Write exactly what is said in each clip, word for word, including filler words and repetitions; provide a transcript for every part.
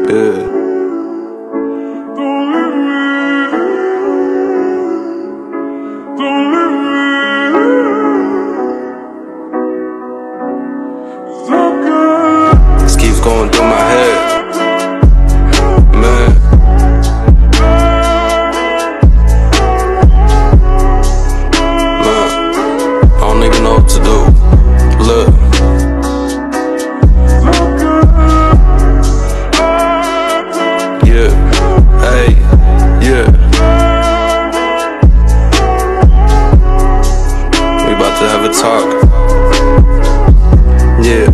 Yeah. This keeps going through my head, man. Man, I don't even know what to do. Look. Yeah, hey, yeah. We about to have a talk. Yeah.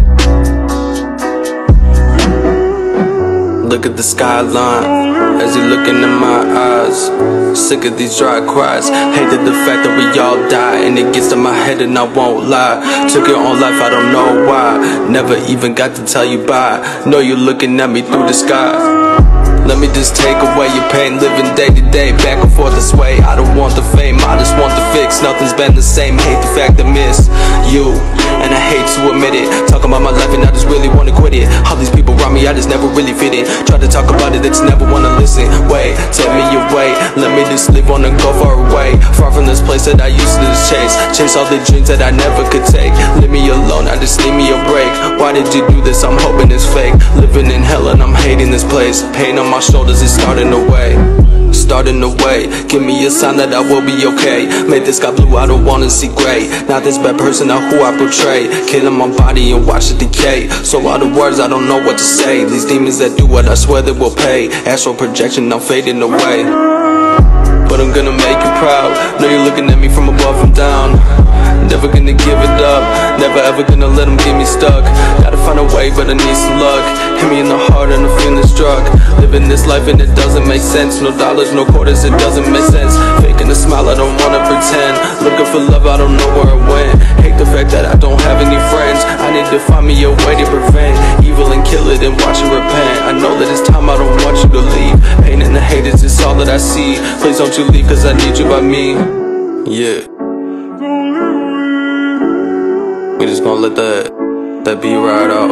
Look at the skyline as you look into my eyes. Sick of these dry cries. Hated the fact that we all die, and it gets to my head and I won't lie. Took your own life, I don't know why. Never even got to tell you bye. Know you're looking at me through the sky. Let me just take away your pain, living day to day, back and forth this way. I don't want the fame, I just want the fix. Nothing's been the same, hate the fact I miss you, and I hate to admit it. Talking about my life and I just really wanna quit it. All these people around me, I just never really fit in. Try to talk about it, they just never wanna listen. Wait, take me away, let me just live on and go far away. Far from this place that I used to just chase. Chase all the dreams that I never could take. Leave me alone, I just need me a break. Why did you do this? I'm hoping it's fake. Living in hell and I'm hating this place. Pain on my shoulders is starting to weigh, starting to weigh. Give me a sign that I will be okay. Made this sky blue, I don't wanna see gray. Not this bad person, not who I portray. Killing my body and watch it decay. So out of words, I don't know what to say. These demons that do what I swear they will pay. Astral projection, I'm fading away. But I'm gonna make you proud. Know you're looking at me from above and down. Never gonna give it up. Never ever gonna let them get me stuck. Gotta find a way, but I need some luck. Hit me in the heart and I'm feeling struck. Living this life and it doesn't make sense. No dollars, no quarters, it doesn't make sense. Faking a smile, I don't wanna pretend. Looking for love, I don't know where it went. Hate the fact that I don't have any friends. I need to find me a way to prevent evil and kill it and watch it repent. I know that it's time, I don't want you to leave. Pain and the hate is just all that I see. Please don't you leave, cause I need you by me. Yeah. We just gonna let that, that beat ride out.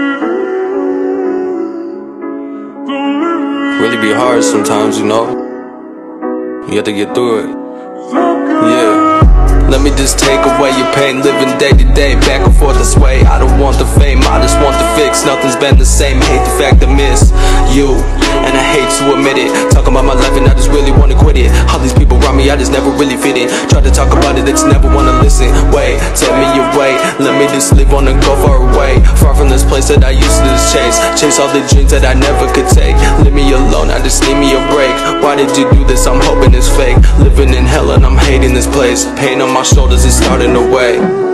Really be hard sometimes, you know. You have to get through it. Yeah. Let me just take away your pain, living day to day, back and forth this way. I don't want the fame, I just want the fix. Nothing's been the same, hate the fact I miss you, and I hate to admit it. Talking about my life and I just really wanna quit it. All these people around me, I just never really fit in. Try to talk about it, they just never wanna listen. Wait, take me away, let me just live on and go far away. Far from this place that I used to just chase. Chase all the dreams that I never could take. Leave me alone, I just need me a break. Why did you do this? I'm hoping it's fake. Living in hell and I'm hating this place. Pain on my shoulders is starting to weigh.